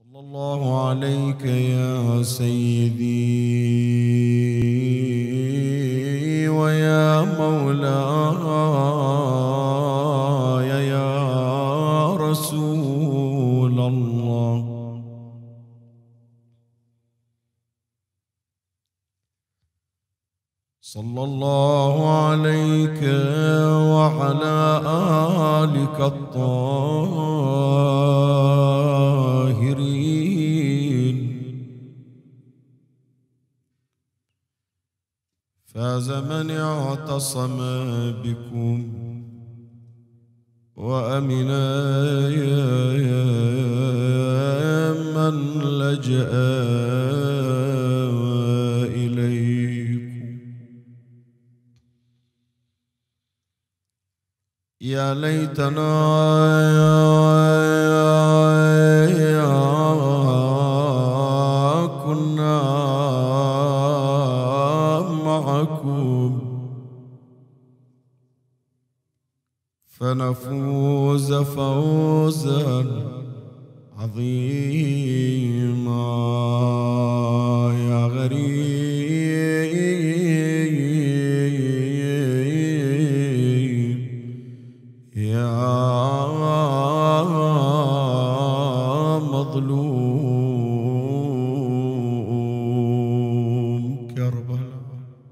صلى الله عليك يا سيدي ويا مولاي يا رسول الله. صلى الله عليك وعلى آلك الطاهرين. فاز من اعتصم بكم وأمن من لجأ يا ليتنا كنا معكم فنفوز فوزا عظيما. يا غريب مظلوم كربلاء.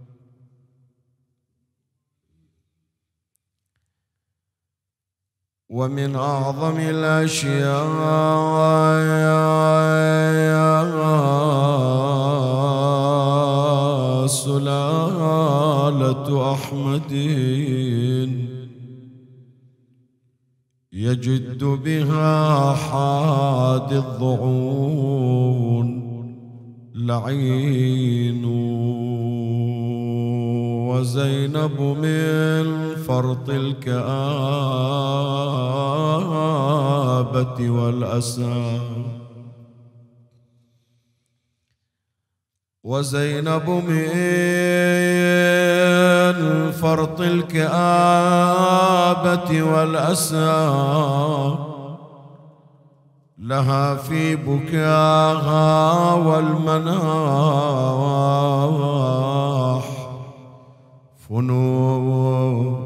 ومن أعظم الأشياء سلالة أحمد يجد بها حاد الضعون لعين. وزينب من فرط الكآبة والأسى. وزينب من فرط الكآبة والأسى لها في بكاها والمناح فنون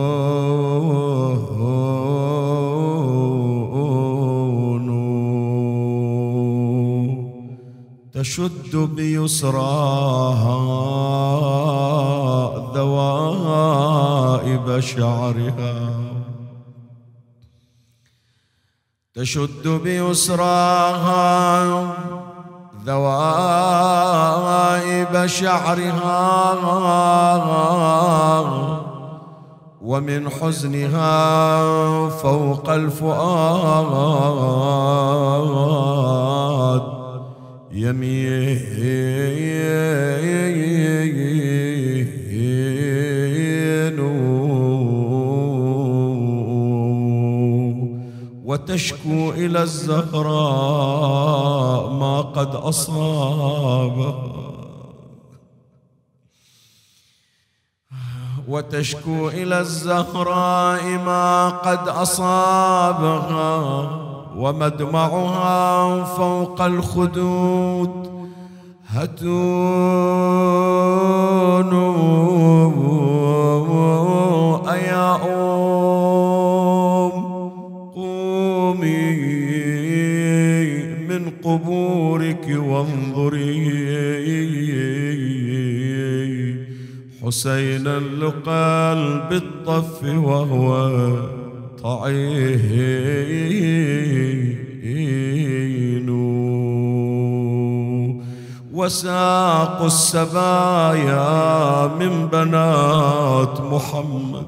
تشد بيسراها ذوائب شعرها. تشد بيسراها ذوائب شعرها ومن حزنها فوق الفؤاد يمين وتشكو إلى الزهراء ما قد أصابها. وتشكو إلى الزهراء ما قد أصابها ومدمعها فوق الخدود هتون. أيا قومي من قبورك وانظري حسينا لقلب الطف وهو طعين. وساق السبايا من بنات محمد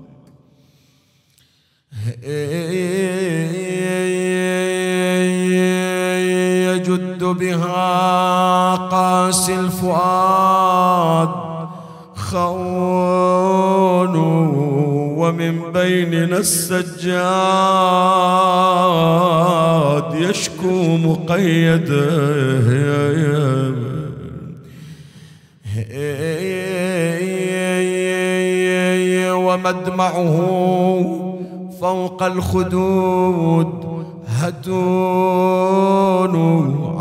يجد بها قاسي الفؤاد خون. ومن بيننا السجاد يشكو مقيده ومدمعه فوق الخدود هتون.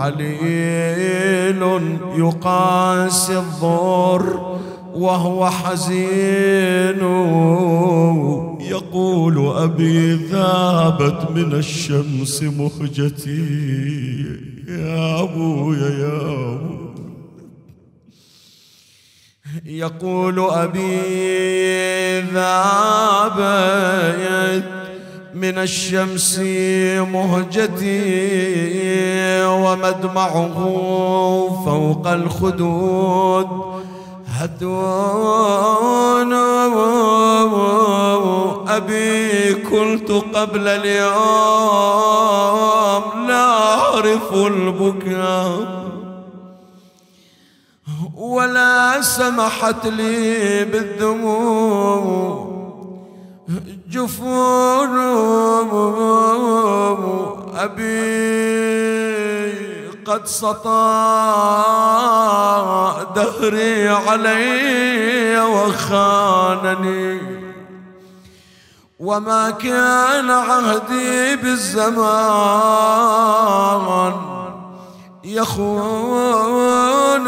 عليل يقاسي الضر وهو حزين يقول أبي ذابت من الشمس مهجتي يا أبويا يا أبو. يقول أبي ذابت من الشمس مهجتي ومدمعه فوق الخدود هدون أبي كنت قبل اليوم لا أعرف البكاء ولا سمحت لي بالدموع جفون أبي قد سطى دهري علي وخانني وما كان عهدي بالزمان يخون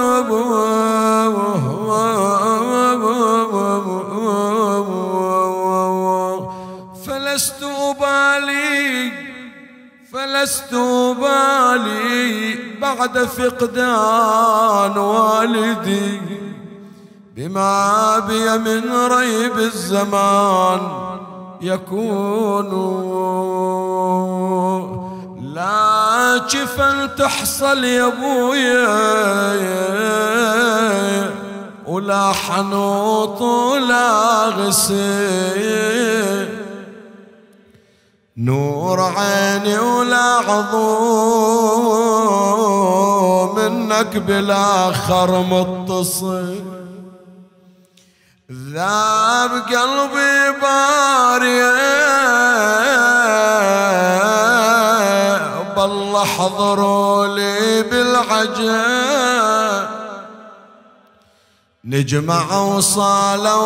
فلست أبالي بعد فقدان والدي بما بي من ريب الزمان يكون لا جفن تحصل يا ابويا ولا حنوط ولا غسيل نور عيني ولا عظوم منك بالاخر متصل ذاب قلبي باريه بالله حضروا لي بالعجب نجمع وصالة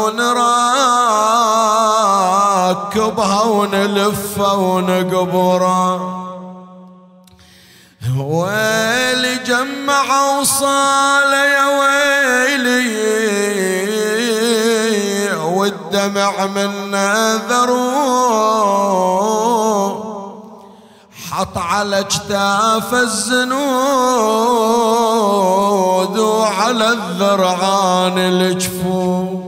ونراكبها ونلفها ونقبرها ويلي جمع وصالة يا ويلي والدمع من ذروه حط على اجتاف الزنود وعلى الذرعان الجفوف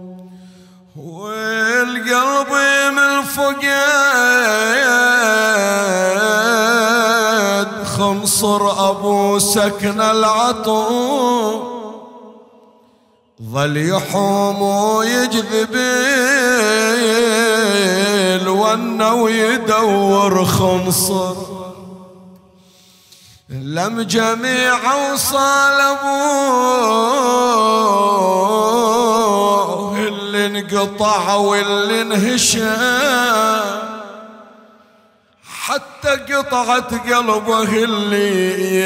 والقلب من الفقد خنصر ابو سكن العطو ظل يحوم ويجذب الونه ويدور خنصر لم جميع وصال ابوه اللي انقطع واللي انهشى حتى قطعت قلبه اللي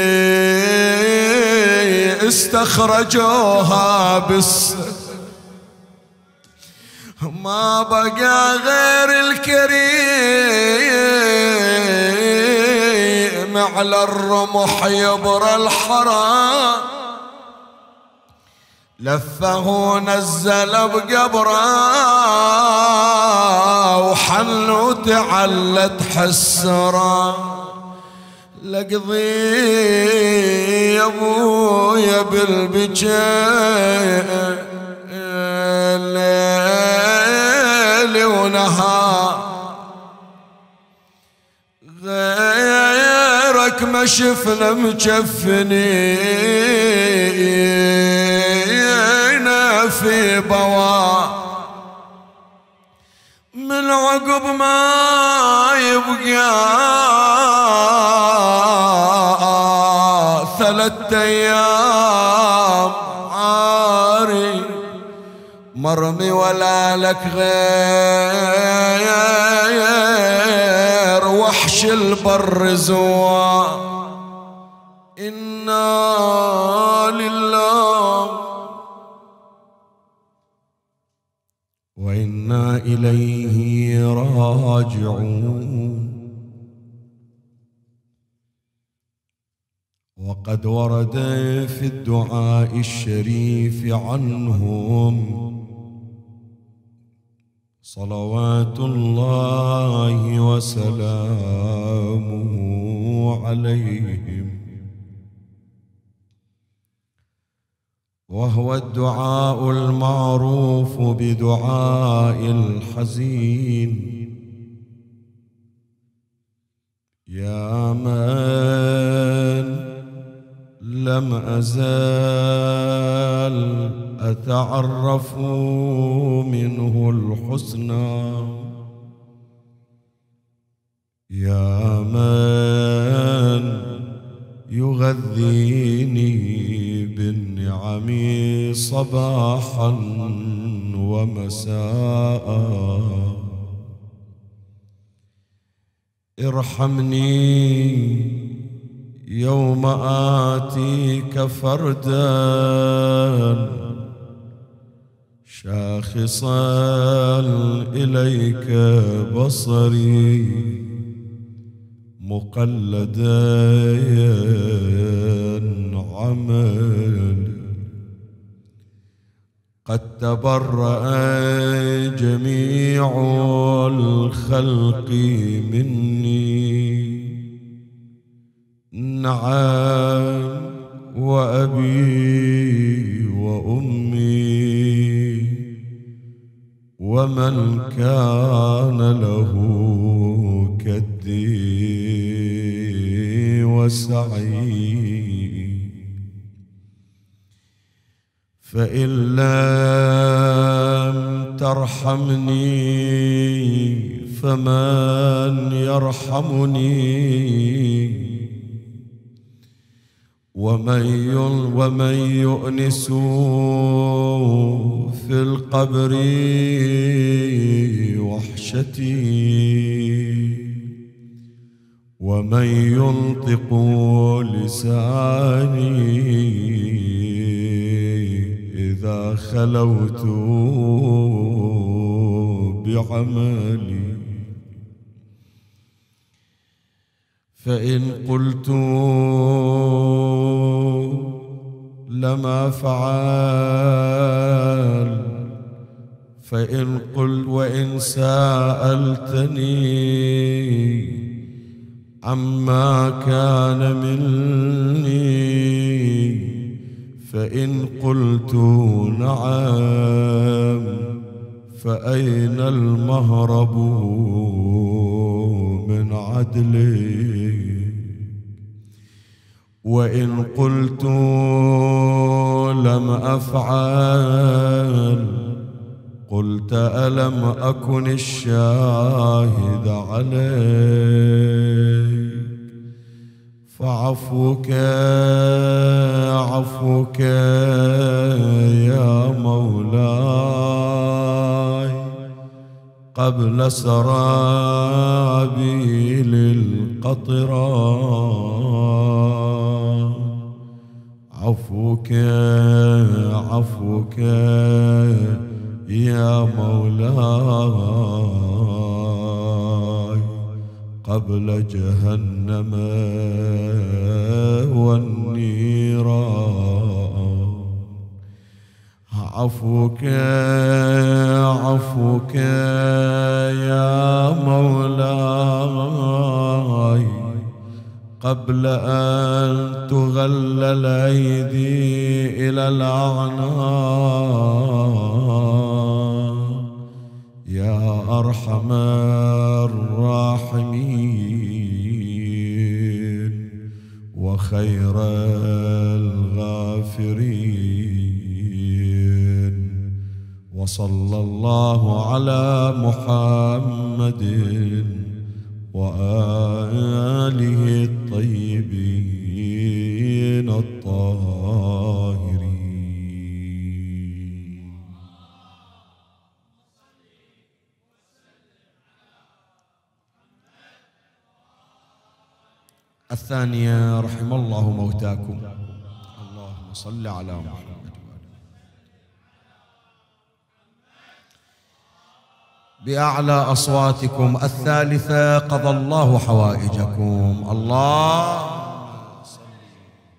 استخرجوها ما بقى غير الكريم على الرمح يبرى الحرام لفه نزل بقبره وحن وتعلت حسره لقضي يا ابويا بالبكاء ليل ونهار غيرك ما شفنا مجفنين في بواء من عقب ما يبقى 3 أيام عاري مرمي ولا لك غير وحش البر زوا إنا لله وإنا إليه راجعون وقد ورد في الدعاء الشريف عنهم صلوات الله وسلامه عليهم، وهو الدعاء المعروف بدعاء الحزين: يا من لم أزال أتعرف منه الحسنى، يا من يغذيني بالنعم صباحا ومساء، ارحمني يوم آتيك فردا شاخصا إليك بصري مقلدا عملي، قد تبرأ جميع الخلق مني، نعم وأبي وأمي ومن كان له كدي وسعي، فإن لم ترحمني فمن يرحمني، ومن يؤنس في القبر وحشتي، ومن ينطق لساني إذا خلوت بعملي، فإن قلت لما فعل، فإن قلت وإن سألتني عما كان مني، فإن قلت نعم فأين المهرب من عدلي، وإن قلت لم أفعل قلت ألم أكن الشاهد عليك، فعفوك عفوك يا مولاي قبل سرابيل القطران، عفوك عفوك يا مولاي قبل جهنم والنيران، عفوك عفوك يا مولاي قبل أن تغل الأيدي إلى الأعناق، يا أرحم الراحمين وخير الغافرين، وصلى الله على محمد وآله الطيبين الطاهرين. الثانية: رحم الله موتاكم. اللهم صل على محمد. بأعلى أصواتكم. الثالثة: قضى الله حوائجكم. الله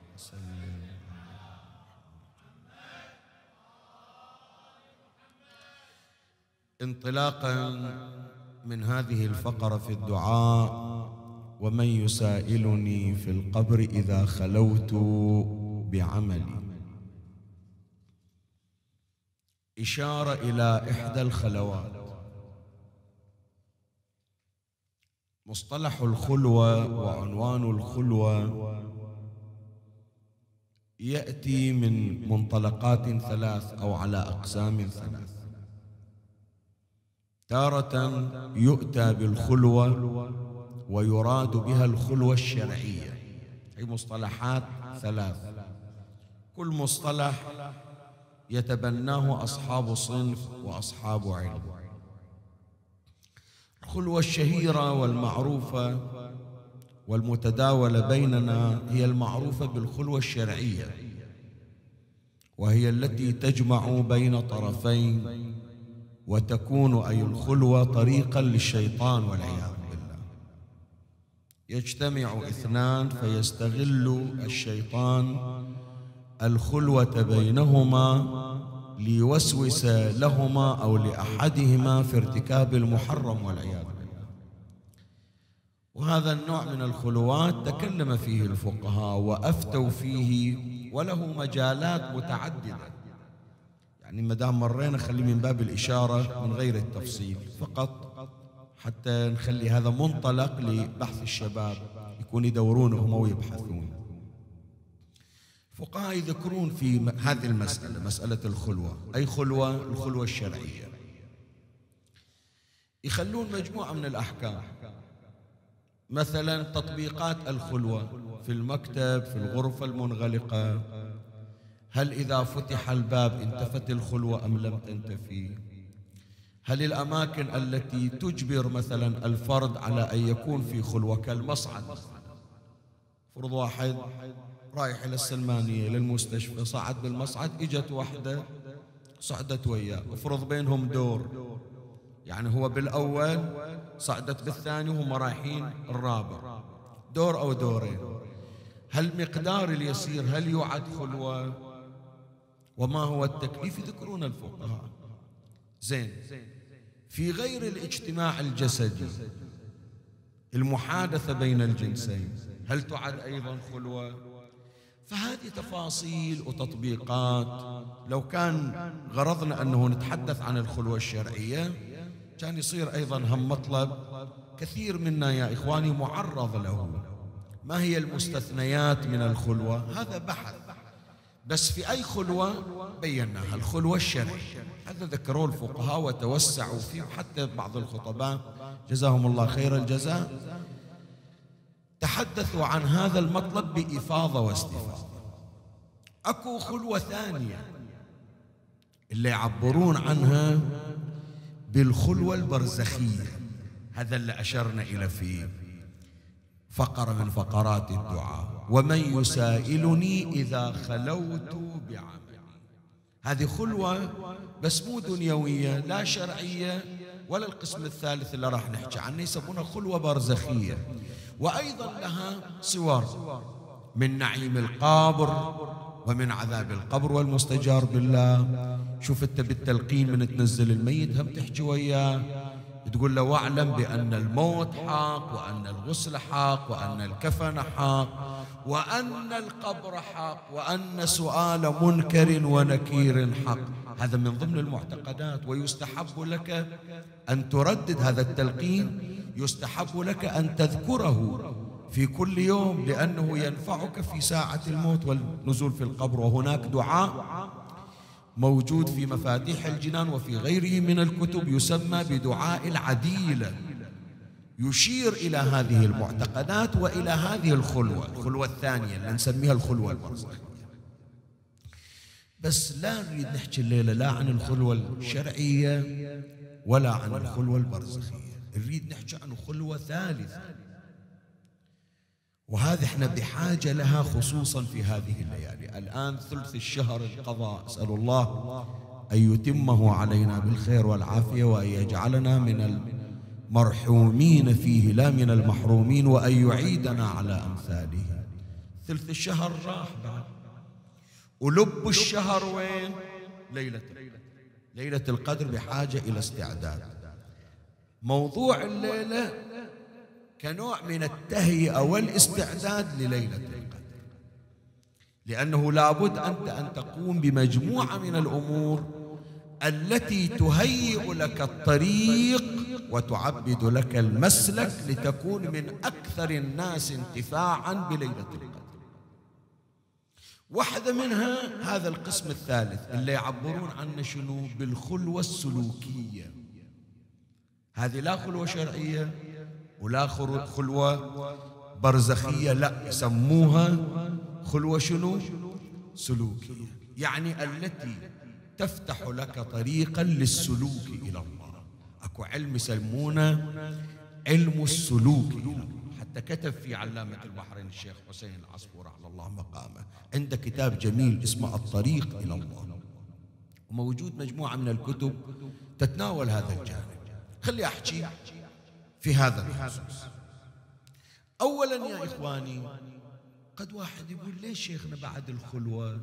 انطلاقا من هذه الفقرة في الدعاء: ومن يسائلني في القبر إذا خلوت بعملي، إشارة إلى إحدى الخلوات. مصطلح الخلوة وعنوان الخلوة يأتي من منطلقات ثلاث أو على أقسام ثلاث. تارة يؤتى بالخلوة ويراد بها الخلوة الشرعية، هي مصطلحات ثلاث، كل مصطلح يتبناه أصحاب صنف وأصحاب علم. الخلوة الشهيرة والمعروفة والمتداولة بيننا هي المعروفة بالخلوة الشرعية، وهي التي تجمع بين طرفين، وتكون أي الخلوة طريقا للشيطان والعياذ بالله. يجتمع اثنان فيستغل الشيطان الخلوة بينهما ليوسوس لهما أو لأحدهما في ارتكاب المحرم والعياذ بالله. وهذا النوع من الخلوات تكلم فيه الفقهاء وأفتوا فيه، وله مجالات متعددة. يعني ما دام مرينا خلي من باب الإشارة من غير التفصيل فقط، حتى نخلي هذا منطلق لبحث الشباب يكون يدورون هم ويبحثون. الفقهاء يذكرون في هذه المسألة، مسألة الخلوة، أي خلوة الخلوة الشرعية، يخلون مجموعة من الأحكام. مثلا تطبيقات الخلوة في المكتب، في الغرفة المنغلقة، هل إذا فتح الباب انتفت الخلوة أم لم تنتفي؟ هل الأماكن التي تجبر مثلا الفرد على أن يكون في خلوة كالمصعد، فرض واحد رايح إلى السلمانية للمستشفى، صعد بالمصعد، إجت واحدة صعدت وياه، افرض بينهم دور، يعني هو بالأول صعدت بالثاني وهم رايحين الرابع، دور أو دورين، هل مقدار اليسير هل يعد خلوة؟ وما هو التكليف؟ يذكرون الفقهاء. زين، في غير الاجتماع الجسدي، المحادثة بين الجنسين، هل تعد أيضا خلوة؟ فهذه تفاصيل وتطبيقات. لو كان غرضنا أنه نتحدث عن الخلوة الشرعية كان يصير أيضا هم مطلب كثير منا يا إخواني معرض له. ما هي المستثنيات من الخلوة؟ هذا بحث، بس في أي خلوة بيناها، الخلوة الشرعية، هذا ذكروه الفقهاء وتوسعوا فيه، حتى بعض الخطباء جزاهم الله خير الجزاء تحدثوا عن هذا المطلب بإفاضة واستفاضة. أكو خلوة ثانية اللي يعبرون عنها بالخلوة البرزخية، هذا اللي أشرنا إلى فيه فقرة من فقرات الدعاء: ومن يسائلني إذا خلوت بعملي. هذه خلوة بس مو دنيوية لا شرعية ولا القسم الثالث اللي راح نحكي عنه، يسمونها خلوة برزخية. وأيضا لها صور من نعيم القبر ومن عذاب القبر والمستجار بالله. شوف أنت بالتلقين من تنزل الميت هم تحكي وياه، تقول له: واعلم بأن الموت حق، وأن الغسل حق، وأن الكفن حق، وأن القبر حق، وأن سؤال منكر ونكير حق. هذا من ضمن المعتقدات. ويستحب لك أن تردد هذا التلقين، يستحب لك أن تذكره في كل يوم، لأنه ينفعك في ساعة الموت والنزول في القبر. وهناك دعاء موجود في مفاتيح الجنان وفي غيره من الكتب يسمى بدعاء العديلة، يشير إلى هذه المعتقدات وإلى هذه الخلوة، الخلوة الثانية اللي نسميها الخلوة البرزخية. بس لا نريد نحكي الليلة لا عن الخلوة الشرعية ولا عن الخلوة البرزخية، نريد نحكي عن خلوة ثالثة، وهذه احنا بحاجة لها خصوصا في هذه الليالي. الآن ثلث الشهر انقضى، أسأل الله أن يتمه علينا بالخير والعافية، وأن يجعلنا من المرحومين فيه لا من المحرومين، وأن يعيدنا على أمثاله. ثلث الشهر راح بعد، ولب الشهر وين؟ ليلة ليلة القدر بحاجة إلى استعداد. موضوع الليلة كنوع من التهيئة والاستعداد لليلة القدر، لأنه لابد أنت أن تقوم بمجموعة من الأمور التي تهيئ لك الطريق وتعبد لك المسلك لتكون من أكثر الناس انتفاعا بليلة القدر. واحدة منها هذا القسم الثالث اللي يعبرون عنه شنو؟ بالخلوة السلوكية. هذه لا خلوة شرعية ولا خلوة برزخية، لا، يسموها خلوة شنو؟ سلوكية، يعني التي تفتح لك طريقا للسلوك إلى الله. أكو علم يسمونه علم السلوك إلى الله، حتى كتب في علامة البحرين الشيخ حسين العصفور على الله مقامه، عنده كتاب جميل اسمه الطريق إلى الله، وموجود مجموعة من الكتب تتناول هذا الجانب. خلي أحكي في هذا الخصوص. أولا يا إخواني، قد واحد يقول ليش شيخنا بعد الخلوة؟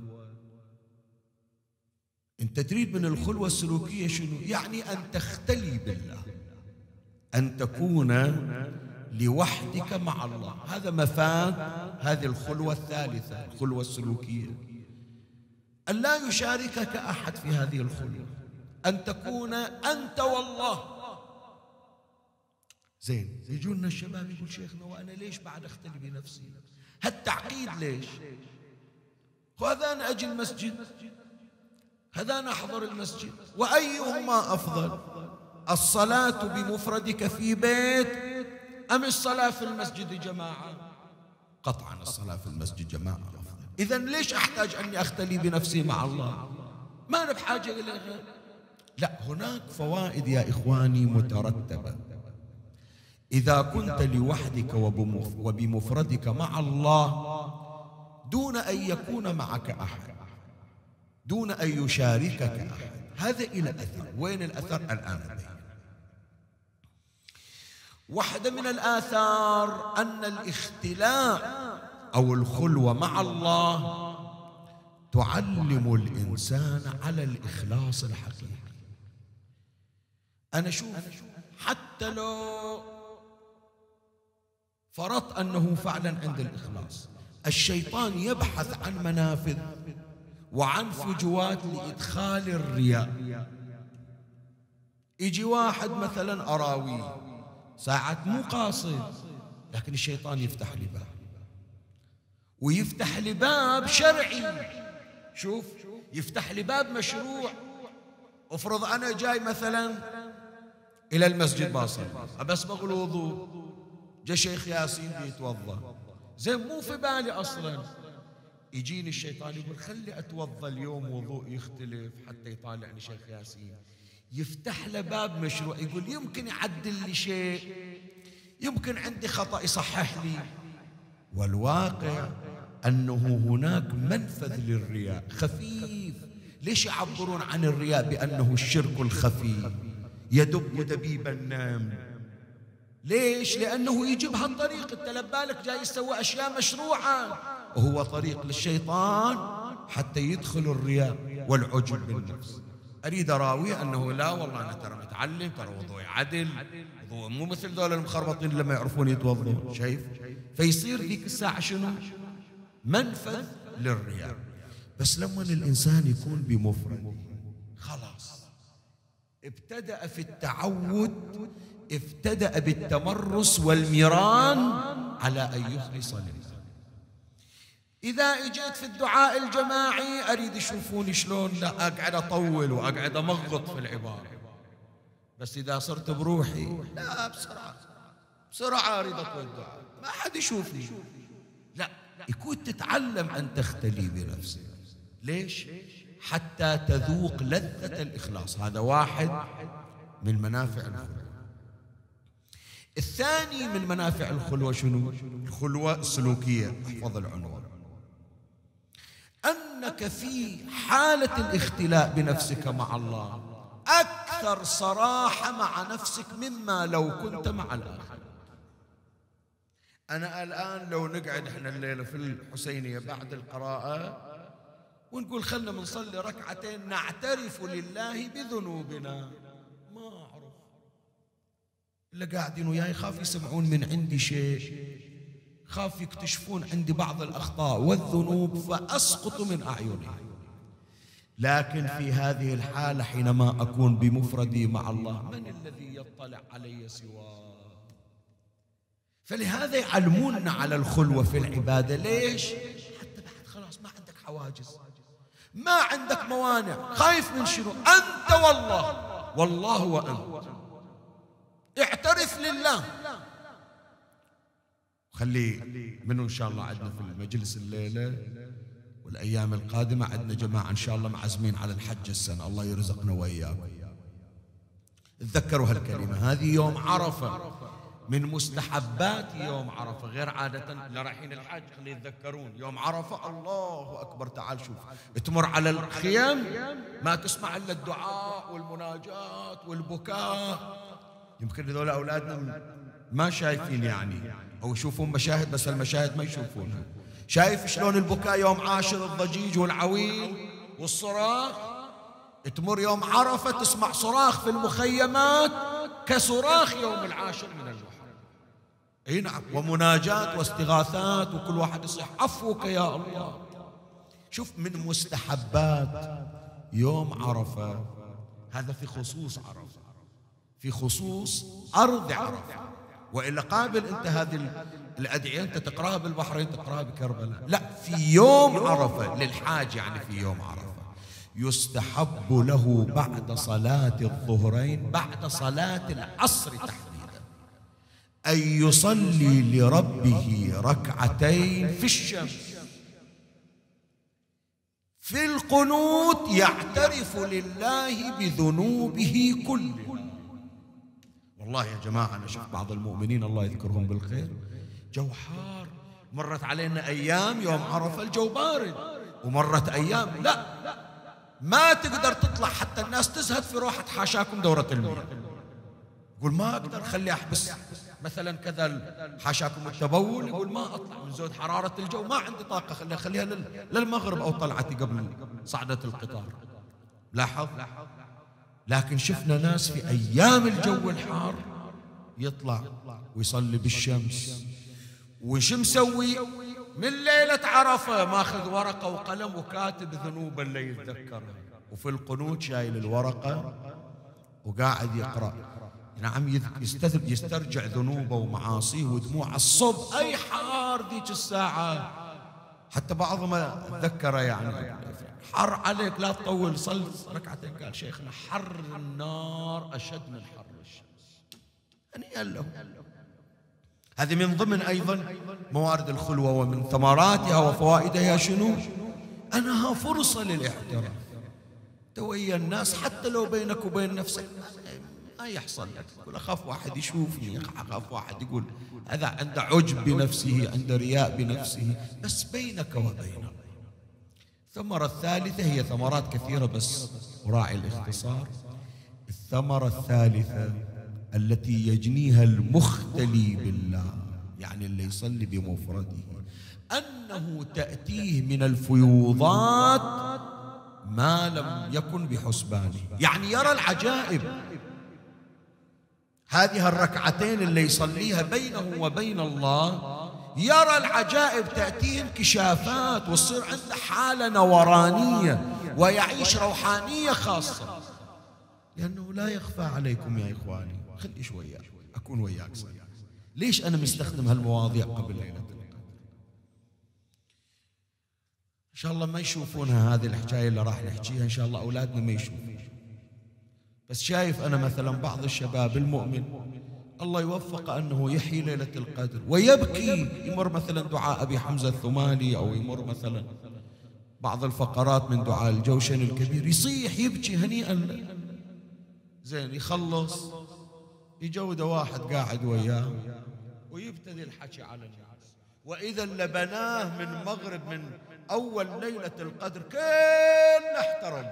أنت تريد من الخلوة السلوكية شنو؟ يعني أن تختلي بالله، أن تكون لوحدك مع الله. هذا مفاد هذه الخلوة الثالثة، الخلوة السلوكية، أن لا يشاركك أحد في هذه الخلوة، أن تكون أنت والله. زين، يجونا الشباب يقول شيخنا وأنا ليش بعد أختلي بنفسي؟ هالتعقيد ليش؟ وهذا أنا أجي المسجد، هذا أنا أحضر المسجد، وأيهما أفضل؟ الصلاة بمفردك في بيت أم الصلاة في المسجد جماعة؟ قطعا الصلاة في المسجد جماعة أفضل. إذن ليش أحتاج أني أختلي بنفسي مع الله؟ ما أنا بحاجة إليها. لا، هناك فوائد يا إخواني مترتبة. إذا كنت لوحدك وبمفردك مع الله دون أن يكون معك أحد، دون أن يشاركك أحد، هذا إلى أثر. وين الأثر؟ الآن أبين. واحدة من الآثار أن الاختلاء أو الخلوة مع الله تعلم الإنسان على الإخلاص الحقيقي. أنا شوف، حتى لو فرضت أنه فعلا عند الإخلاص، الشيطان يبحث عن منافذ وعن فجوات لإدخال الرياء. يجي واحد مثلا أراوي ساعات مو قاصد، لكن الشيطان يفتح لي باب، ويفتح لي باب شرعي. شوف، يفتح لي باب مشروع. افرض أنا جاي مثلا إلى المسجد باصل أبسبغ الوضوء، جاء شيخ ياسين بيتوضأ، زين مو في بالي أصلا، يجيني الشيطان يقول خلي أتوضأ اليوم وضوء يختلف حتى يطالعني شيخ ياسين، يفتح له باب مشروع، يقول يمكن يعدل لي شيء، يمكن عندي خطأ يصحح لي. والواقع أنه هناك منفذ للرياء خفيف. ليش يعبرون عن الرياء بأنه الشرك الخفي يدب دبيب النمل؟ ليش؟ لأنه يجي بهالطريق. انت لبالك جاي يسوي أشياء مشروعة، وهو طريق للشيطان حتى يدخل الرياء والعجب بالنفس. أريد أراوي أنه لا والله أنا ترى متعلم، ترى وضوءي عدل، وضوء مو مثل ذول المخربطين لما يعرفون يتوضون. شايف؟ فيصير ذيك الساعة شنو؟ منفذ للرياء. بس لما الإنسان يكون بمفرد خلاص ابتدأ في التعود، ابتدأ بالتمرس والميران على أن يخلص لله. إذا اجيت في الدعاء الجماعي أريد يشوفوني شلون لا أقعد أطول وأقعد أمغط في العبارة، بس إذا صرت بروحي لا، بسرعة أريد أطول الدعاء، ما حد يشوفني. لا، يكون تتعلم أن تختلي بنفسك. ليش؟ حتى تذوق لذة الإخلاص. هذا واحد من منافع الخلوة. الثاني من منافع الخلوة شنو؟ الخلوة السلوكية. احفظ العنوان، أنك في حالة الاختلاء بنفسك مع الله أكثر صراحة مع نفسك مما لو كنت مع الآخر. أنا الآن لو نقعد إحنا الليلة في الحسينية بعد القراءة ونقول خلنا منصلي ركعتين نعترف لله بذنوبنا. ما أعرف إلا قاعدين وياي خاف يسمعون من عندي شيء، خاف يكتشفون عندي بعض الأخطاء والذنوب فأسقط من أعينهم. لكن في هذه الحالة حينما أكون بمفردي مع الله من الذي يطلع علي سواه؟ فلهذا يعلموننا على الخلوة في العبادة. ليش؟ حتى بعد خلاص ما عندك حواجز، ما عندك موانع. خايف من شنو؟ أنت والله وأنت. اعترف لله. خلي منه إن شاء الله عندنا في المجلس الليلة والأيام القادمة عندنا جماعة إن شاء الله معزمين على الحج السنة، الله يرزقنا وإياكم. تذكروا هالكلمة هذه. يوم عرفة من مستحبات يوم عرفة، غير عادة اللي رايحين الحج خلي يتذكرون يوم عرفة. الله أكبر. تعال شوف، تمر على الخيام ما تسمع إلا الدعاء والمناجات والبكاء. يمكن هذول أولادنا ما شايفين يعني، أو يشوفون مشاهد بس المشاهد ما يشوفونها. شايف شلون البكاء يوم عاشر، الضجيج والعويل والصراخ. تمر يوم عرفة تسمع صراخ في المخيمات كصراخ يوم العاشر من المحرم. اي نعم، ومناجات واستغاثات وكل واحد يصيح عفوك يا الله. شوف من مستحبات يوم عرفة هذا في خصوص عرفة، في خصوص أرض عرفة. وإلا قابل أنت هذه الأدعية أنت تقرأها بالبحرين تقرأها بكربلاء، لا في يوم عرفة للحاج. يعني في يوم عرفة يستحب له بعد صلاة الظهرين، بعد صلاة العصر تحديدا، أن يصلي لربه ركعتين في الشمس في القنوت، يعترف لله بذنوبه كلها. والله يا جماعة أنا شفت بعض المؤمنين الله يذكرهم بالخير، جو حار. مرت علينا أيام يوم عرفة الجو بارد، ومرت أيام لا ما تقدر تطلع، حتى الناس تزهد في روحة حاشاكم دورة المياه. يقول ما أقدر خلي أحبس مثلا كذا حاشاكم التبول، يقول ما أطلع من زود حرارة الجو، ما عندي طاقة خليها للمغرب أو طلعتي قبل صعدة القطار. لاحظ. لكن شفنا ناس في أيام الجو الحار يطلع ويصلي بالشمس، وش مسوي من ليلة عرفة؟ ماخذ ورقة وقلم وكاتب ذنوبا اللي يتذكرها، وفي القنوت شايل الورقة وقاعد يقرأ. نعم يسترجع ذنوبه ومعاصيه ودموع الصب. أي حار ذيك الساعة، حتى بعضهم اتذكر يعني حر عليك لا تطول صل ركعتين. قال شيخنا حر النار أشد من حر الشمس. هنيئا له. هذه من ضمن أيضا موارد الخلوة ومن ثمراتها وفوائدها شنو؟ أنها فرصة للاعتراف. تويا الناس حتى لو بينك وبين نفسك ما يحصل لك، يقول أخاف واحد يشوفني، أخاف واحد يقول هذا عنده عجب بنفسه، عنده رياء بنفسه، بس بينك وبينه. الثمرة الثالثة، هي ثمرات كثيرة بس أراعي الاختصار. الثمرة الثالثة التي يجنيها المختلي بالله، يعني اللي يصلي بمفرده، أنه تأتيه من الفيوضات ما لم يكن بحسبانه. يعني يرى العجائب. هذه الركعتين اللي يصليها بينه وبين الله يرى العجائب، تأتيه انكشافات وتصير عنده حالة نورانية ويعيش روحانية خاصة. لأنه لا يخفى عليكم يا إخواني، خلي شوية أكون وياك صحيح. ليش أنا مستخدم هالمواضيع قبل ليلة القدر؟ إن شاء الله ما يشوفونها هذه الحكاية اللي راح نحكيها، إن شاء الله أولادنا ما يشوفون. بس شايف أنا مثلا بعض الشباب المؤمن الله يوفق أنه يحيي ليلة القدر ويبكي، يمر مثلا دعاء أبي حمزة الثمالي، أو يمر مثلا بعض الفقرات من دعاء الجوشن الكبير، يصيح يبكي هنيئا. زين يخلص يجود واحد قاعد وياه ويبتدي الحكي على الناس، وإذا لبناه من مغرب من أول ليلة القدر كله احترم.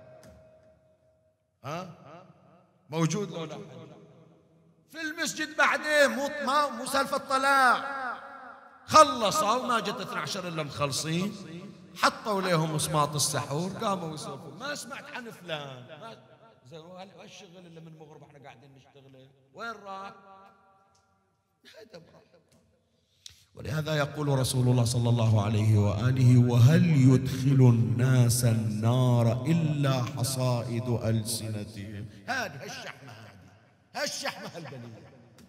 موجود لو لا في المسجد بعدين مو سالفة طلاع، خلصوا ما جت 12 إلا مخلصين، حطوا لهم مصماط السحور، قاموا يسولفون، ما سمعت عن فلان، زين هالشغل اللي من مغرب احنا قاعدين نشتغله وين راح؟ ولهذا يقول رسول الله صلى الله عليه وآله: وهل يدخل الناس النار إلا حصائد ألسنتهم. هذه هالشحمة هالبنية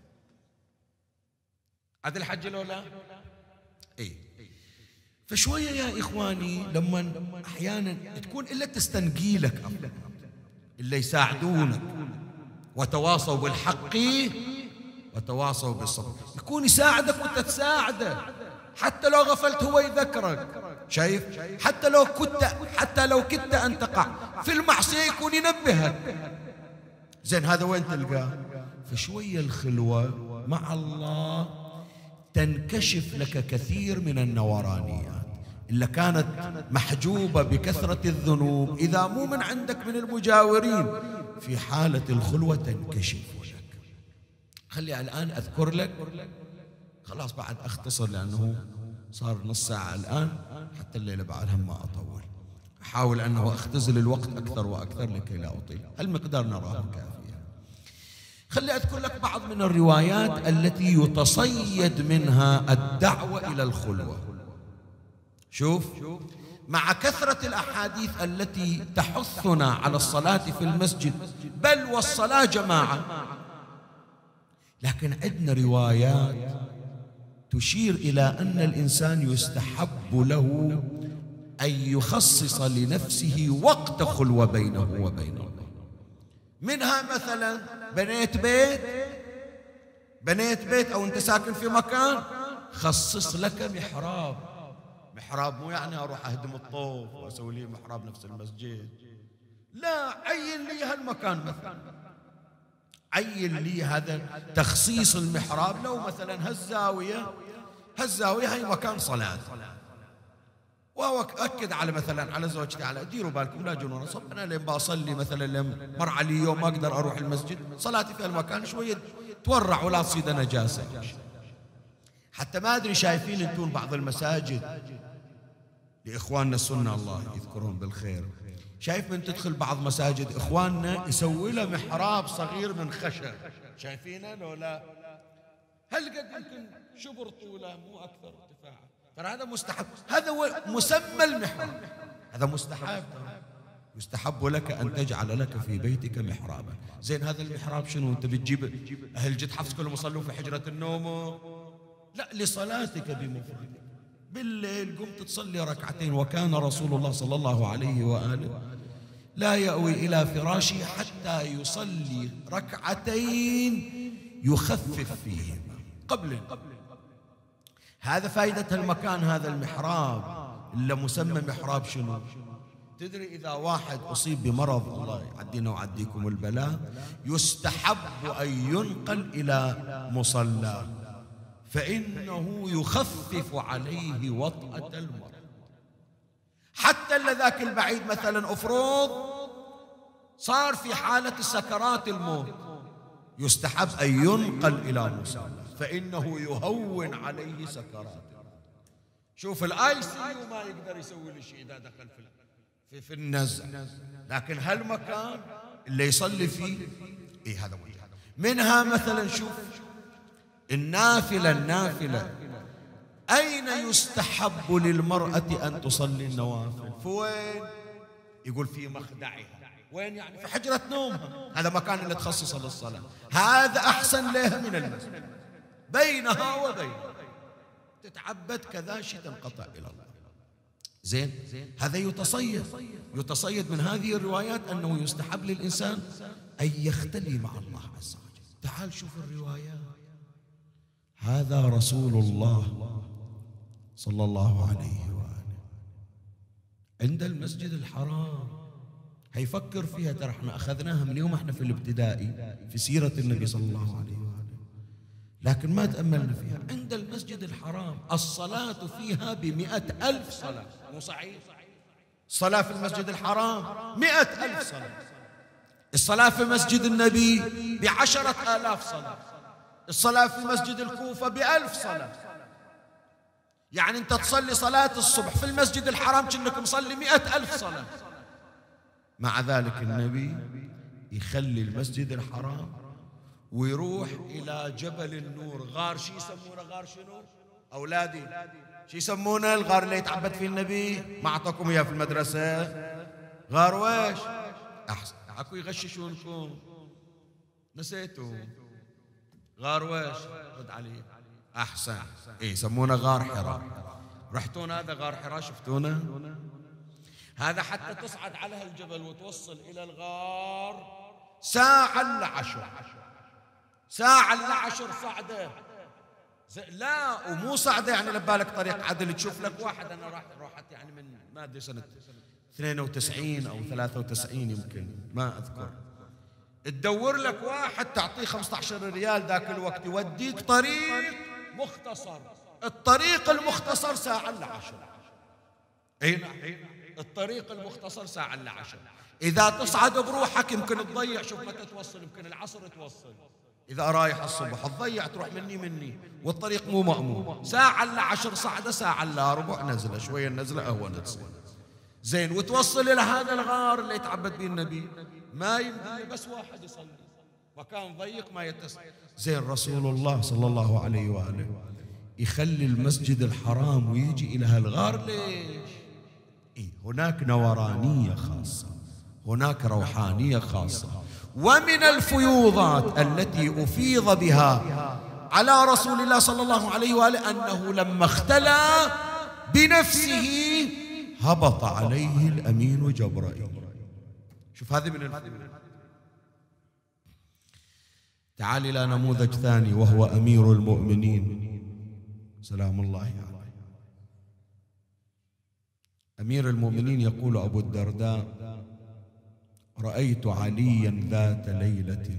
عاد الحج لو لا؟ فشوية يا إخواني لما أحيانا تكون إلا تستنقيلك إلا يساعدونك، وتواصوا بالحق وتواصوا بالصبر، يكون يساعدك وانت تساعده، حتى لو غفلت هو يذكرك. شايف؟ حتى لو كدت أن تقع في المعصية يكون ينبهك. زين هذا وين تلقاه؟ فشوية الخلوة مع الله تنكشف لك كثير من النورانيات اللي كانت محجوبة بكثرة الذنوب، إذا مو من عندك من المجاورين في حالة الخلوة تنكشف لك. خلي الآن أذكر لك، خلاص بعد أختصر لأنه صار نص ساعة الآن، حتى الليلة بعدها ما أطول، أحاول أنه أختزل الوقت أكثر وأكثر لكي لا أطيل، المقدار نراه كافيا. خلي أذكر لك بعض من الروايات التي يتصيد منها الدعوة إلى الخلوة. شوف، مع كثرة الأحاديث التي تحثنا على الصلاة في المسجد بل والصلاة جماعة، لكن عندنا روايات تشير إلى أن الإنسان يستحب له أن يخصص لنفسه وقت خلوة بينه وبين الله. منها مثلا بنيت بيت أو أنت ساكن في مكان، خصص لك محراب مو يعني أروح أهدم الطوف وأسوي لي محراب نفس المسجد، لا، عين لي هالمكان مثلا، عين لي هذا تخصيص المحراب. لو مثلا هالزاوية هي مكان صلاة، وأكد على مثلا على زوجتي، على ديروا بالكم لا جنون صب، أنا لين بصلي مثلا لين مر علي يوم ما أقدر أروح المسجد، صلاتي في المكان شوية تورع ولا تصيد نجاسة. حتى ما أدري شايفين أنتم بعض المساجد لإخواننا السنة الله يذكرهم بالخير، شايف من تدخل بعض مساجد إخواننا يسوي له محراب صغير من خشب، شايفينه لو لا؟ هل قد يمكن شبر طوله مو أكثر ارتفاعه، ترى هذا مستحب، هذا هو مسمى المحراب، هذا مستحب، يستحب لك أن تجعل لك في بيتك محرابا. زين هذا المحراب شنو؟ أنت بتجيب أهل جد حفص كلهم يصلون في حجرة النوم؟ لا، لصلاتك بمفردك، بالليل قمت تصلي ركعتين. وكان رسول الله صلى الله عليه وآله لا يأوي إلى فراشه حتى يصلي ركعتين يخفف فيهما قبل. هذا فائدة المكان، هذا المحراب اللي مسمى محراب شنو؟ تدري إذا واحد أصيب بمرض، الله يعدينا ويعديكم البلاء، يستحب أن ينقل إلى مصلى، فإنه يخفف عليه وطأة المرض. حتى لذاك البعيد مثلا أفروض صار في حالة سكرات الموت، يستحب أن ينقل إلى مصلى، فإنه يهون عليه سكرات. شوف الآي سي يو ما يقدر يسوي له شيء إذا دخل في النزع، لكن هالمكان اللي يصلي فيه هذا وجه. منها مثلا شوف النافلة، أين يستحب للمرأة أن تصلي النوافل؟ فوين؟ يقول في مخدعها. وين يعني؟ في حجرة نومها، هذا مكان اللي تخصصه للصلاة، هذا أحسن لها من المسجد، بينها وبينه تتعبد كذا شيء تنقطع إلى الله. زين هذا يتصيد من هذه الروايات أنه يستحب للإنسان أن يختلي مع الله عز وجل. تعال شوف الروايات، هذا رسول الله صلى الله عليه وآله عند المسجد الحرام، هيفكر فيها، ترى احنا أخذناها من يوم احنا في الابتدائي في سيرة النبي صلى الله عليه وآله، لكن ما تأملنا فيها. عند المسجد الحرام الصلاة فيها ب100,000 صلاة، مو صحيح؟ الصلاة في المسجد الحرام 100,000 صلاة، الصلاة في مسجد النبي ب10,000 صلاة، الصلاة في مسجد الكوفة ب1000 صلاة. يعني أنت تصلي صلاة الصبح في المسجد الحرام كأنك مصلي 100,000 صلاة. مع ذلك النبي يخلي المسجد الحرام ويروح إلى جبل النور، غار شو يسمونه؟ غار شنو أولادي؟ شو يسمونه الغار اللي يتعبد فيه النبي؟ ما أعطاكم إياه في المدرسة؟ غار ويش؟ أحسن، أكو يغششونكم نسيتوا. غار ويش؟ رد علي. أحسن، إيه يسمونه غار حراء. رحتون هذا غار حراء شفتونه؟ هذا حتى تصعد على هالجبل وتوصل إلى الغار ساعة إلا 10، ساعة إلا 10 صعدة. لا ومو صعدة يعني لبالك طريق عدل تشوف لك واحد. أنا رحت يعني من ما أدري سنة 92 أو 93 يمكن ما أذكر، تدور لك واحد تعطيه 15 ريال ذاك الوقت يوديك طريق مختصر. الطريق المختصر ساعة إلا 10. أي نعم، الطريق المختصر ساعة إلا 10. إذا تصعد بروحك يمكن تضيع، شوف متى توصل، يمكن العصر توصل. إذا رايح الصبح تضيع تروح مني والطريق مو مأمون. ساعة إلا 10 صعدة، ساعة إلا ربع نزلة، شوية النزلة أهون تصير زين، وتوصل إلى هذا الغار اللي يتعبد به النبي. ما يمكن بس واحد يصلي، مكان ضيق ما يتسع. زين رسول الله صلى الله عليه وآله يخلي المسجد الحرام ويجي إلى هالغار ليش؟ إيه هناك نورانية خاصة، هناك روحانية خاصة. ومن الفيوضات التي أفيض بها على رسول الله صلى الله عليه وآله أنه لما اختلى بنفسه هبط عليه الأمين جبرائيل. شوف هذه من الفيوضات. تعال إلى نموذج ثاني وهو أمير المؤمنين سلام الله عليه. أمير المؤمنين يقول أبو الدرداء: رأيت عليا ذات ليلة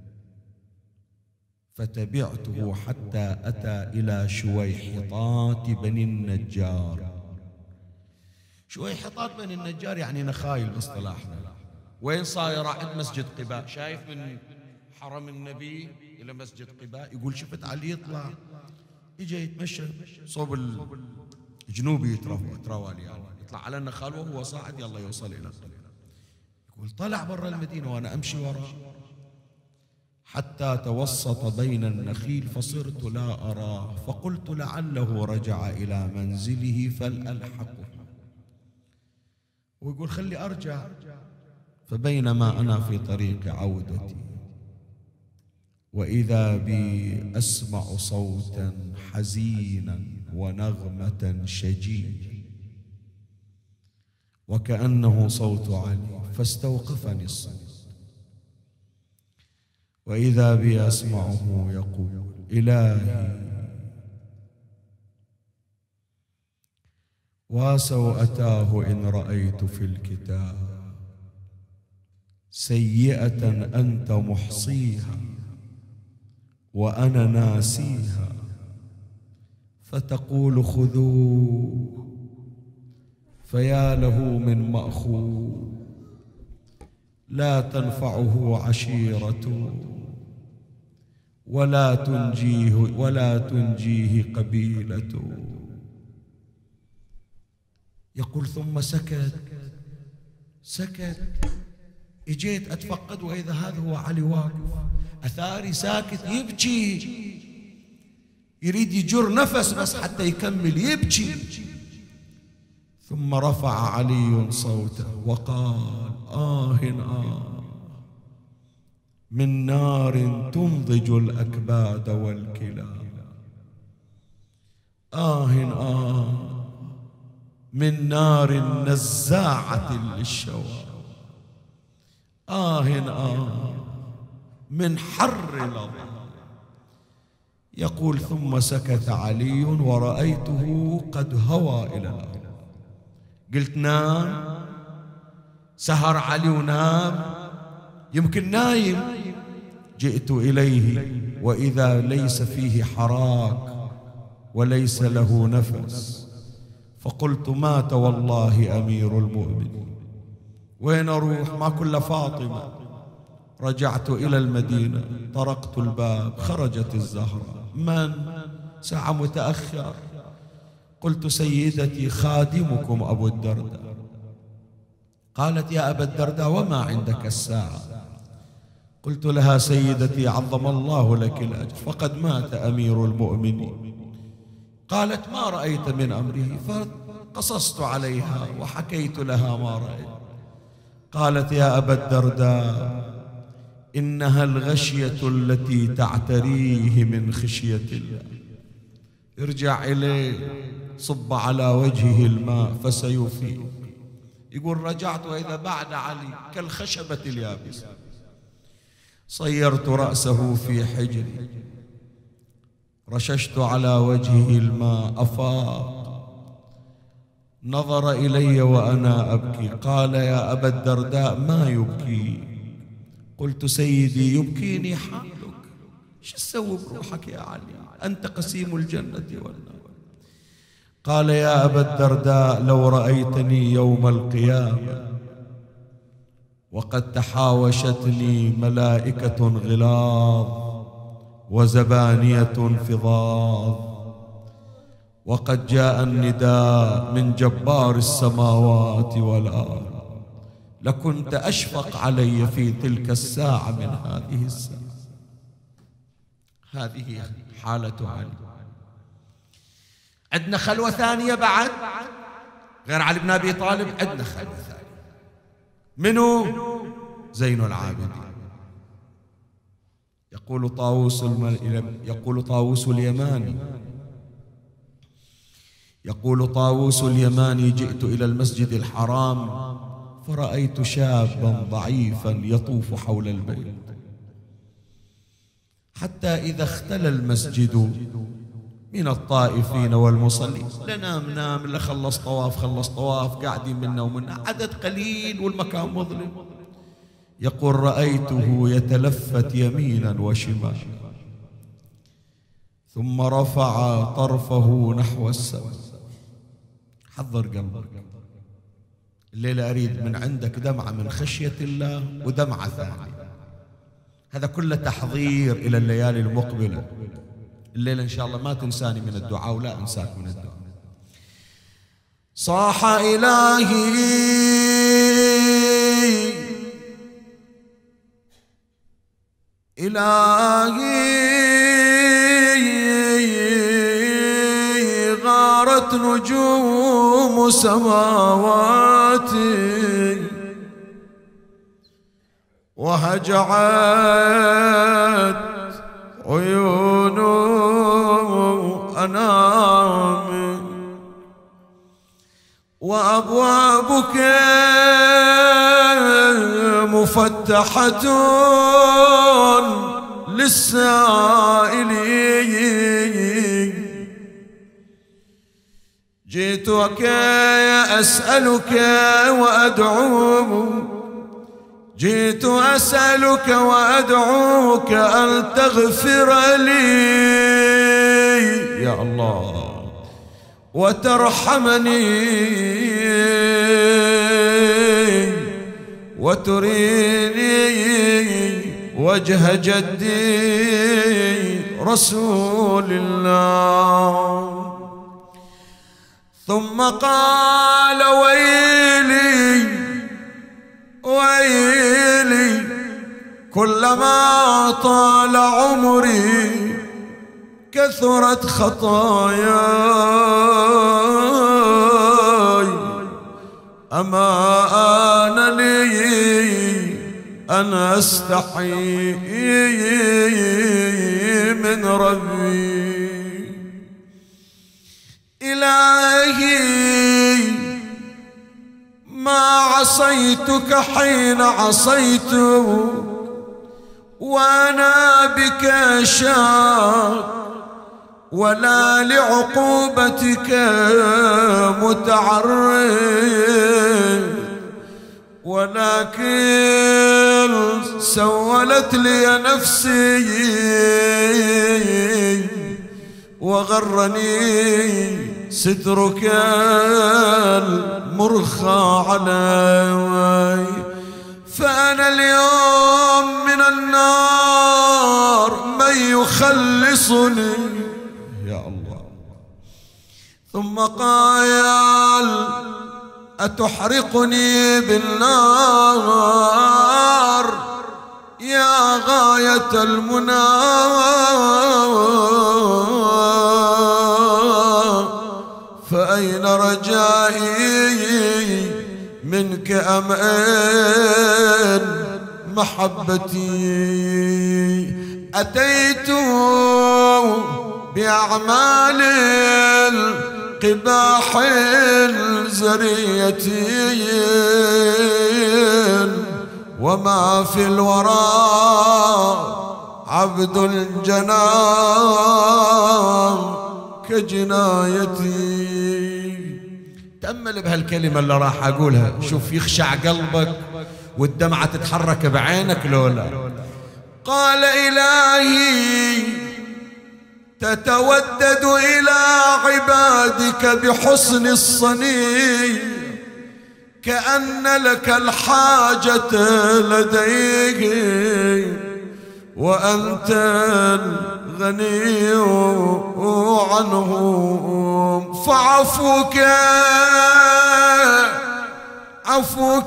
فتبعته حتى أتى إلى شويحطات بني النجار. شويحطات بني النجار يعني نخايل باصطلاحنا. وين صايرة؟ عند مسجد قباء. شايف من حرم النبي إلى مسجد قباء. يقول شفت علي يطلع يجي يتمشى صوب الجنوبي تروالي يعني، يطلع على النخال وهو صاعد يلا يوصل إلى القباء. يقول طلع برا المدينة وأنا أمشي وراه حتى توسط بين النخيل فصرت لا أراه، فقلت لعله رجع إلى منزله فلألحقه. ويقول خلي أرجع. فبينما أنا في طريق عودتي وإذا بي أسمع صوتا حزينا ونغمة شجية وكأنه صوت علي، فاستوقفني الصوت وإذا بي أسمعه يقول: إلهي وسوءتاه إن رأيت في الكتاب سيئة أنت محصيها وأنا ناسيها، فتقول خذوه فيا له من مأخوذ لا تنفعه عشيرته ولا تنجيه قبيلته. يقول ثم سكت. اجيت اتفقد واذا هذا هو علي واقف، اثاري ساكت يبكي، يريد يجر نفس بس حتى يكمل يبكي. ثم رفع علي صوته وقال: من نار تنضج الأكباد والكلى، من نار نزاعة للشوى، من حر لظى. يقول ثم سكت علي ورأيته قد هوى إلى الأرض. قلت نام، سهر علي ونام، يمكن نايم. جئت إليه وإذا ليس فيه حراك وليس له نفس، فقلت مات والله أمير المؤمنين. وين أروح؟ ما كل فاطمة. رجعت إلى المدينة، طرقت الباب، خرجت الزهرة. من؟ ساعة متأخر. قلت سيدتي خادمكم أبو الدرداء. قالت يا أبا الدرداء وما عندك الساعة؟ قلت لها سيدتي عظم الله لك الأجر فقد مات أمير المؤمنين. قالت ما رأيت من أمره؟ فقصصت عليها وحكيت لها ما رأيت. قالت يا أبا الدرداء إنها الغشية التي تعتريه من خشية الله. ارجع إليه صب على وجهه الماء فسيفيق. يقول رجعت وإذا بعد علي كالخشبة اليابسة. صيرت رأسه في حجري رششت على وجهه الماء أفاق نظر إلي وأنا أبكي. قال يا أبا الدرداء ما يبكي؟ قلت سيدي يبكيني حالك. شو تسوي بروحك يا علي؟ أنت قسيم الجنة والنار. قال يا أبا الدرداء لو رأيتني يوم القيامة وقد تحاوشتني ملائكة غلاظ وزبانية فظاظ وقد جاء النداء من جبار السماوات والأرض لكنت أشفق علي في تلك الساعة من هذه الساعة. هذه حالة علي. عندنا خلوة ثانية بعد غير علي بن أبي طالب. عندنا خلوة ثانية. منو؟ زين العابدين. يقول طاووس اليماني يقول طاووس اليماني جئت إلى المسجد الحرام فرأيت شابا ضعيفا يطوف حول البيت حتى إذا اختلى المسجد من الطائفين والمصلين نام لخلص طواف قاعدين منا ومنا عدد قليل والمكان مظلم. يقول رأيته يتلفت يمينا وشمالا ثم رفع طرفه نحو السماء. حضر قلبك الليلة أريد من عندك دمعة من خشية الله ودمعة ثانية. هذا كله تحضير إلى الليالي المقبلة. الليلة إن شاء الله ما تنساني من الدعاء ولا أنساك من الدعاء. صاح إلهي غارت نجوم سماواتي وهجعت عيون أنامي وأبوابك مفتحة للسائلين. جئتك أسألك وأدعوك جئت أسألك وأدعوك أن تغفر لي يا الله وترحمني وتريني وجه جدي رسول الله. ثم قال ويلي كلما طال عمري كثرت خطاياي أما آن لي أن أستحي من ربي. إلهي ما عصيتك حين عصيت وأنا بك شاق ولا لعقوبتك متعرض ولكن سولت لي نفسي وغرني سترك المرخى علي. فأنا اليوم من النار من يخلصني يا الله. ثم ثم قال أتحرقني بالنار يا غاية المنى فأين رجائي منك أم أين محبتي أتيت بأعمال القباح الزرية وما في الورى عبد الجنان كجنايتي. تأمل بهالكلمة اللي راح أقولها، شوف يخشع قلبك والدمعة تتحرك بعينك لولا. قال إلهي تتودد إلى عبادك بحسن الصنيع كأن لك الحاجة لديه وأنت الغني عنهم فعفوك عفوك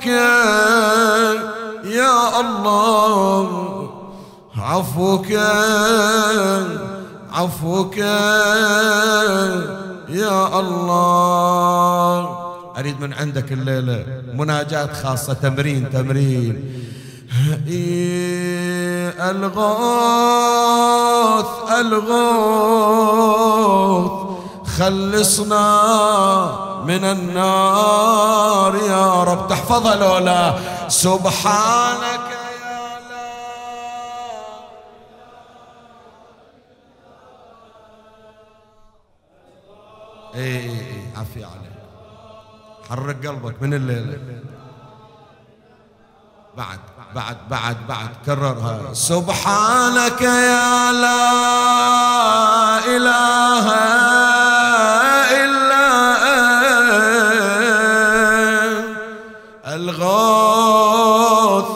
يا الله عفوك عفوك يا الله. أريد من عندك الليلة مناجاة خاصة، تمرين الغوث الغوث خلصنا من النار يا رب. تحفظها لولا سبحانك يا لا عافية عليك، حرك قلبك من الليلة. بعد كررها سبحانك يا لا إله إلا الغوث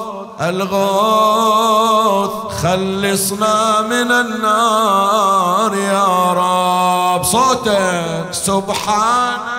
الغوث خلصنا من النار يا رب. صوتك سبحانك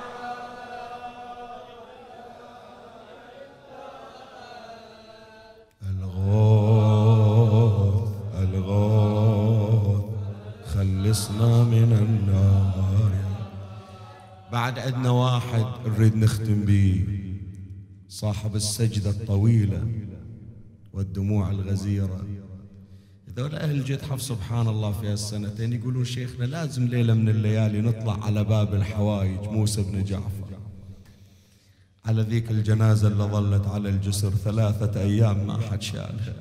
خلصنا من النار. بعد عندنا واحد نريد نختم به، صاحب السجدة الطويلة والدموع الغزيرة. هذول أهل جدحف سبحان الله في هالسنتين يقولون شيخنا لازم ليلة من الليالي نطلع على باب الحوايج موسى بن جعفر، على ذيك الجنازة اللي ظلت على الجسر 3 أيام ما حد شالها.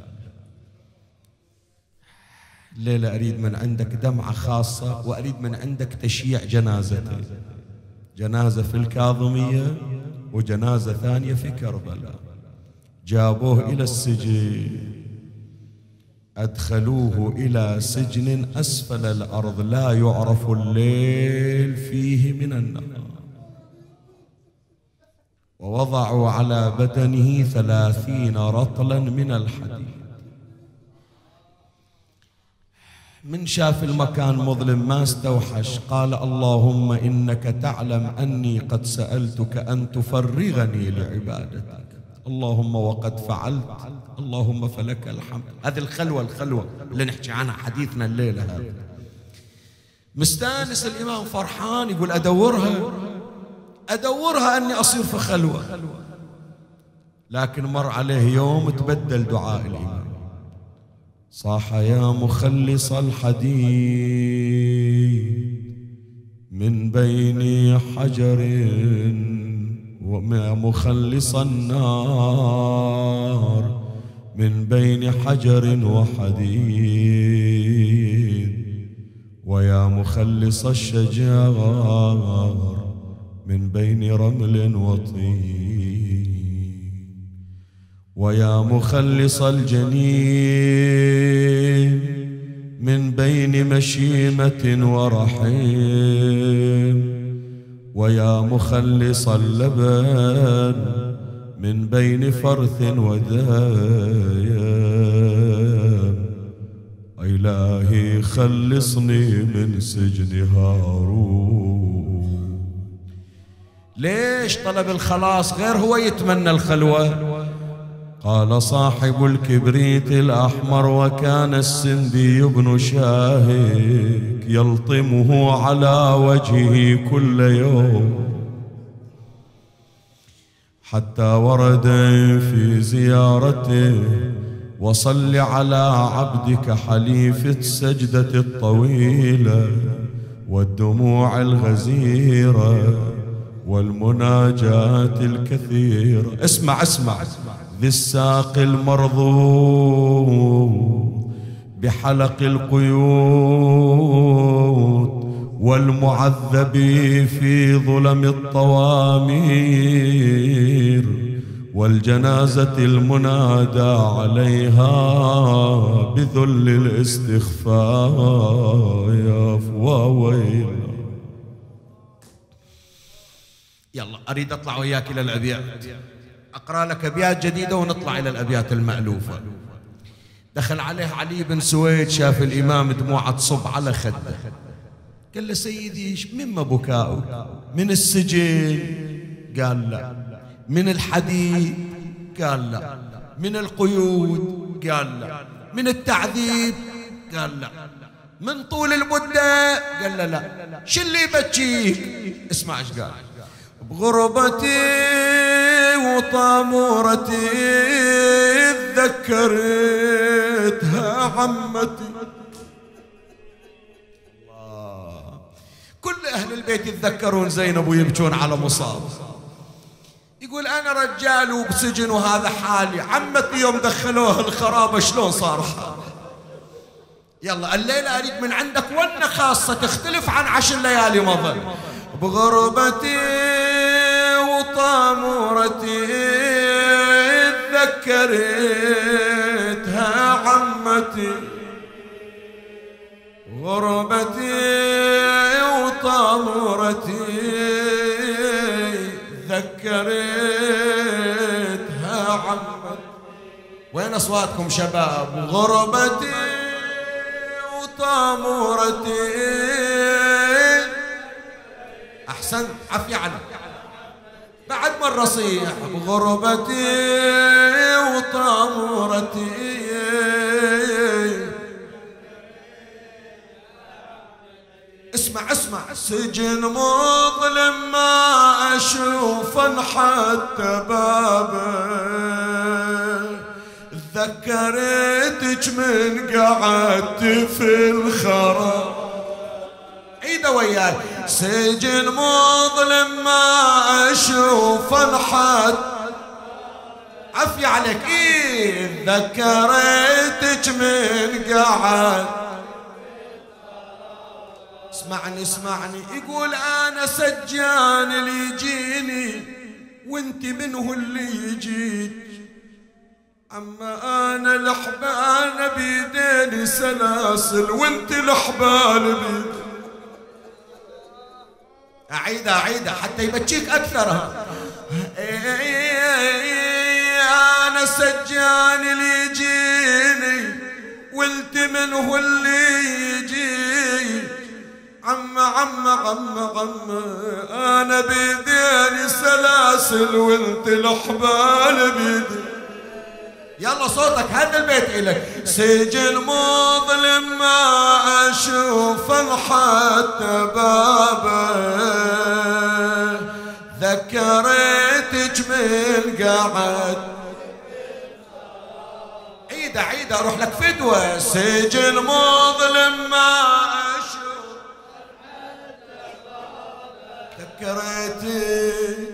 الليلة أريد من عندك دمعة خاصة، وأريد من عندك تشييع جنازتين، جنازة في الكاظمية وجنازة ثانية في كربلاء. جابوه إلى السجن، أدخلوه إلى سجن أسفل الأرض لا يعرف الليل فيه من النهار، ووضعوا على بدنه 30 رطلا من الحديد. من شاف المكان مظلم ما استوحش، قال اللهم إنك تعلم أني قد سألتك أن تفرغني لعبادتك، اللهم وقد فعلت، اللهم فلك الحمد. هذه الخلوة اللي نحكي عنها حديثنا الليلة هذا. مستانس الإمام فرحان يقول أدورها أني أصير في خلوة، لكن مر عليه يوم تبدل دعاء الإمام، صاح يا مخلص الحديد من بين حجر وما مخلص النار من بين حجر وحديد، ويا مخلص الشجار من بين رمل وطين، ويا مخلص الجنين من بين مشيمة ورحيم، ويا مخلص اللبن من بين فرث ودايم. إلهي خلصني من سجن هارون. ليش طلب الخلاص غير هو يتمنى الخلوة؟ قال صاحب الكبريت الأحمر وكان السندي بن شاهك يلطمه على وجهه كل يوم حتى ورد في زيارته وصل على عبدك حليف السجدة الطويلة والدموع الغزيرة والمناجاة الكثيرة. اسمع ذي الساق المرضوب بحلق القيود والمعذب في ظلم الطوامير والجنازة المنادى عليها بذل الاستخفاء يا فواويل. يلا أريد أطلع وياك إلى الأبيات، أقرأ لك أبيات جديدة ونطلع إلى الأبيات المألوفة. دخل عليه علي بن سويد، شاف الإمام دموعه تصب على خده، قال له سيدي مما بكاؤك؟ من السجن؟ قال لا. من الحديد؟ قال لا. من القيود؟ قال لا. من التعذيب؟ قال لا. من طول المدة؟ قال له لا. شو اللي يبكيك؟ اسمع ايش قال: بغربتي وطامورتي تذكرتها عمتي. الله، كل أهل البيت يتذكرون زينب ويبكون على مصاب. يقول أنا رجال وبسجن وهذا حالي، عمتي يوم دخلوها الخرابة شلون صار حالي. يلا الليلة أريد من عندك ونة خاصة تختلف عن 10 ليالي مضى. بغربتي وطامورتي ذكرتها عمتي، غربتي وطامورتي ذكرتها عمتي. وين أصواتكم شباب؟ غربتي وطامورتي. أحسن، عفي عنك بعد مرة صيح. بغربتي وطامورتي. اسمع سجن مظلم ما أشوف حتى بابه، تذكرتك من قعدت في الخراب. عيدة وياي. سجن مظلم ما أشوف حد. عفي عليك. تذكرتك من قعد. اسمعني يقول أنا سجان اللي يجيني وانت منه اللي يجيك. أما أنا لحبان بيديني سلاسل وانت لحبان بيديني. أعيدها حتى يبكيك أكثر. أنا سجان اللي يجيني وانت منه اللي يجي. عم أنا بيديني سلاسل وانت الحبال بيدي. يلا صوتك هذا البيت إلك. سجن مظلم ما أشوف حتى بابه، ذكرتك من قعد. عيدة أروح لك فدوة. سجن مظلم ما أشوف ذكرتك.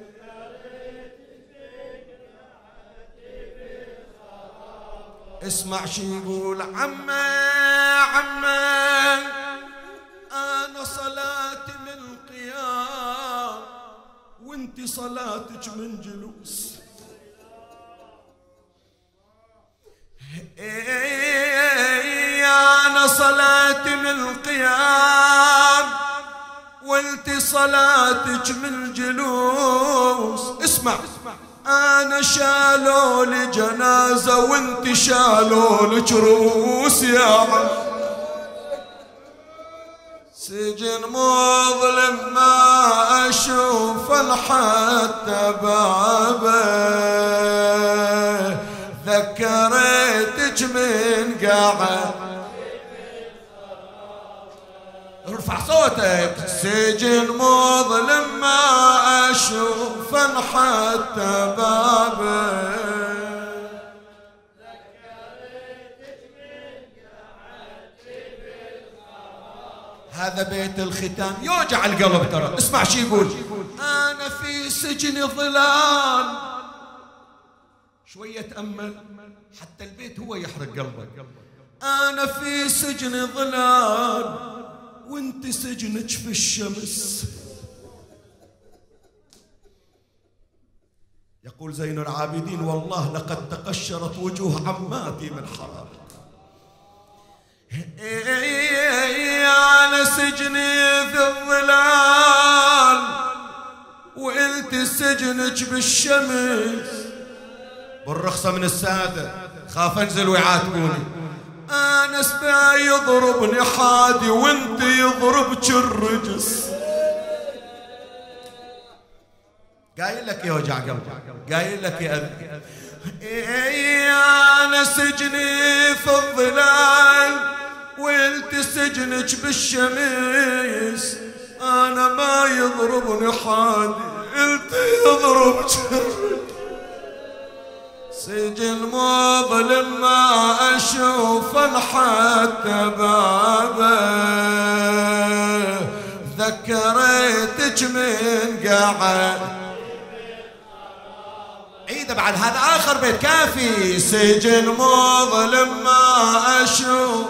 اسمع شي يقول: عمي أنا صلاتي من قيام وانت صلاتك من جلوس. أنا صلاتي من قيام وانت صلاتك من جلوس. اسمع، أنا شالوا لي جنازة وانت شالوا لك روس يا عم. سجن مظلم ما أشوف حتى بابه، ذكرتك من قاعد. ارفع صوتك. سجن مظلم ما أشوف حتى بابه، هذا بيت الختام يوجع القلب ترى. اسمع شي يقول: أنا في سجن ظلال. شوية تأمل، حتى البيت هو يحرق قلبك. أنا في سجن ظلال وانت سجنك في الشمس. يقول زين العابدين: والله لقد تقشرت وجوه عماتي من حرارة. أنا سجني في الظلال وانت سجنك بالشمس. بالرخصة من السادة، خاف انزل ويعاتبوني. أنا سبع يضربني حادي وانت يضربك الرجس. قايل لك يوجع قلبك، قايل لك يأذي. أنا سجني في الظلال وانت سجنك بالشمس. أنا ما يضربني حادي، انت يضربك الرجس. سجن مظلم ما أشوف حتى بابه، ذكرتك من قاعد. عيد بعد هذا آخر بيت كافي. سجن مظلم ما أشوف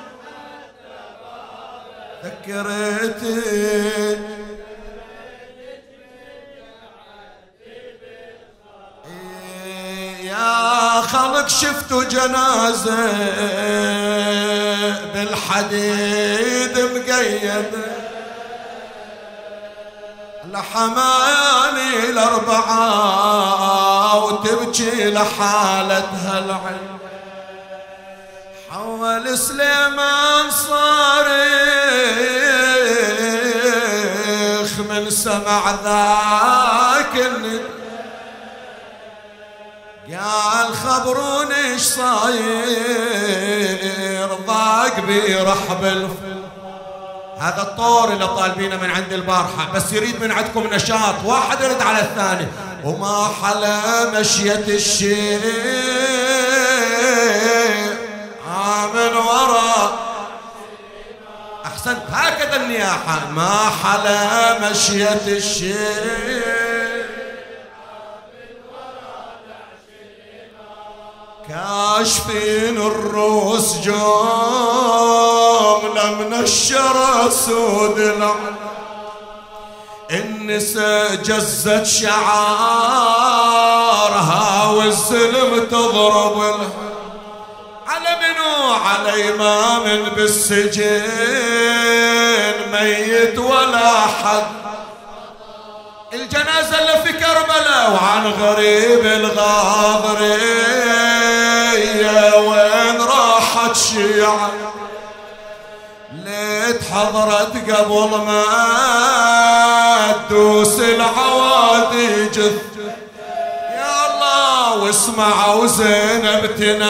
ذكرتك. يا خلق شفتوا جنازة بالحديد مقيدة، لحماني الأربعة وتبكي لحالتها العين. حول سليمان صارخ من سمع ذاك النداء، قال خبروني ايش صاير، ضاق بي رحب الفل. هذا الطور اللي طالبينه من عند البارحة، بس يريد من عندكم نشاط، واحد يرد على الثاني. وما حلا مشية الشيء من وراء. احسنت، هكذا النياحة. ما حلا مشية الشيء كاشفين الروس جملة من الشرى سود العلم. النساء جزت شعارها والسلم تضرب على منو؟ على إمام بالسجن ميت ولا حد. الجنازة اللي في كربلاء وعن غريب الغاضرية وين راحت شيعة؟ ليت حضرت قبل ما تدوس العوادي جث. يا الله واسمعوا زينب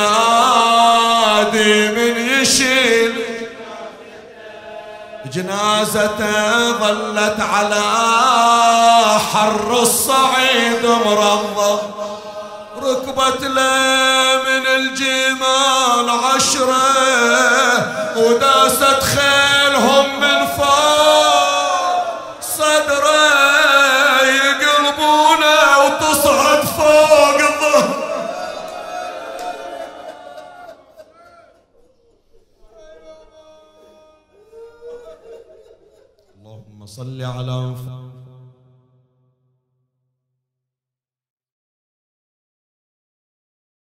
تنادي من يشيل جنازته، ظلت على حر الصعيد مرضى. ركبت له من الجمال 10 وداست خيلهم من فوق صدره، يقلبونه وتصعد فوق الظهر. اللهم صل على